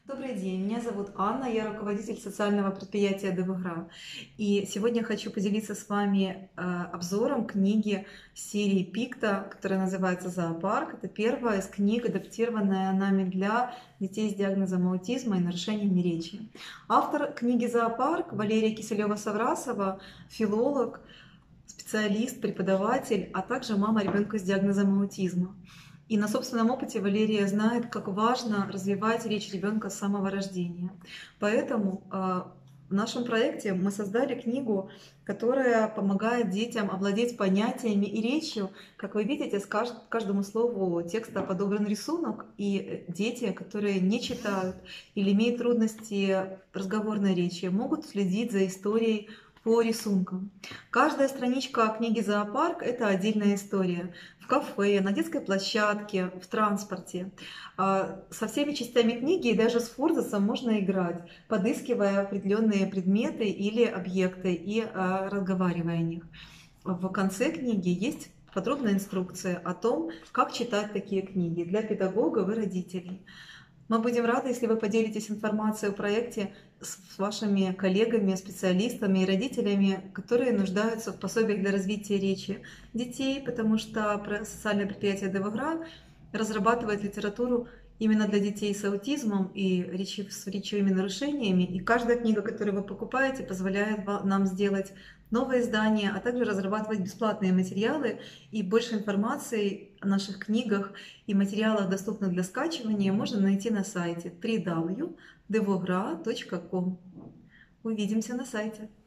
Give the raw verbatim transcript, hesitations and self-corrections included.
Добрый день, меня зовут Анна, я руководитель социального предприятия Девгра. И сегодня хочу поделиться с вами э, обзором книги серии Пикта, которая называется «Зоопарк». Это первая из книг, адаптированная нами для детей с диагнозом аутизма и нарушениями речи. Автор книги «Зоопарк» Валерия Киселева-Саврасова, филолог, специалист, преподаватель, а также мама ребенка с диагнозом аутизма. И на собственном опыте Валерия знает, как важно развивать речь ребенка с самого рождения. Поэтому э, в нашем проекте мы создали книгу, которая помогает детям овладеть понятиями и речью. Как вы видите, с кажд... каждому слову текста подобран рисунок, и дети, которые не читают или имеют трудности разговорной речи, могут следить за историей по рисункам. Каждая страничка книги «Зоопарк» — это отдельная история. В кафе, на детской площадке, в транспорте. Со всеми частями книги и даже с Форзацем можно играть, подыскивая определенные предметы или объекты и разговаривая о них. В конце книги есть подробная инструкция о том, как читать такие книги для педагогов и родителей. Мы будем рады, если вы поделитесь информацией о проекте с вашими коллегами, специалистами и родителями, которые нуждаются в пособиях для развития речи детей, потому что социальное предприятие Девгра разрабатывает литературу именно для детей с аутизмом и речи, с речевыми нарушениями. И каждая книга, которую вы покупаете, позволяет нам сделать новое издание, а также разрабатывать бесплатные материалы. И больше информации о наших книгах и материалах, доступных для скачивания, можно найти на сайте дабл ю дабл ю дабл ю точка девгра точка ком. Увидимся на сайте.